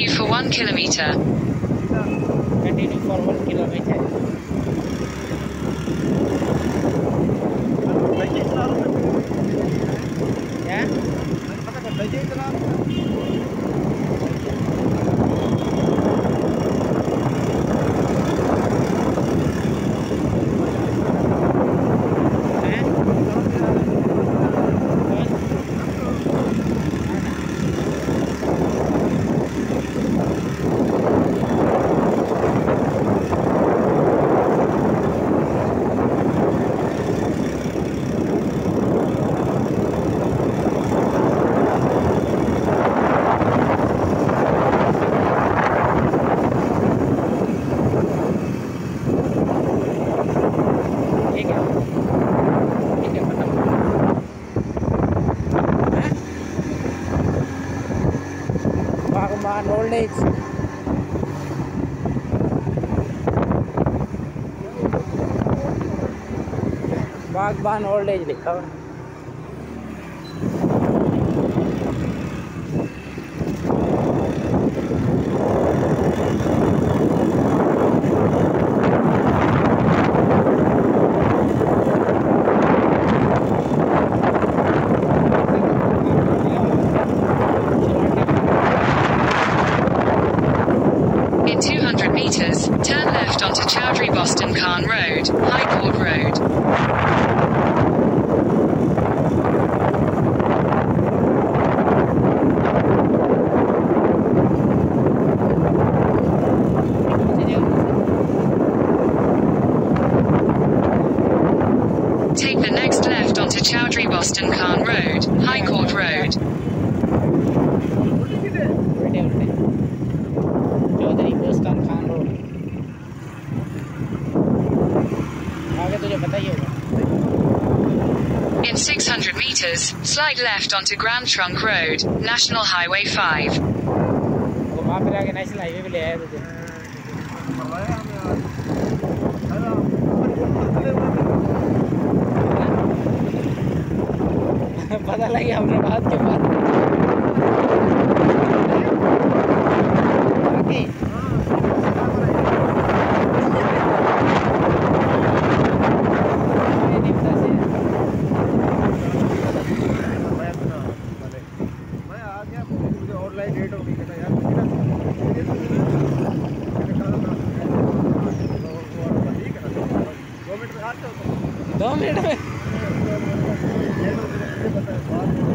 Continue for 1 kilometer. Continue for 1 kilometer. क्या? Bagban old age. Bagban old age लिखा हुआ। In 200 meters, turn left onto Chowdhury Boston Khan Road, High Court Road. Take the next left onto Chowdhury Boston Khan Road, High Court Road. Chaudhary Boston Khan road आगे तुझे पता ही होगा। In 600 meters, slide left onto Grand Trunk Road, National Highway 5. वहाँ पे आके national highway पे ले आया तुझे। पता लगे हमने बात के बाद दो मिनट में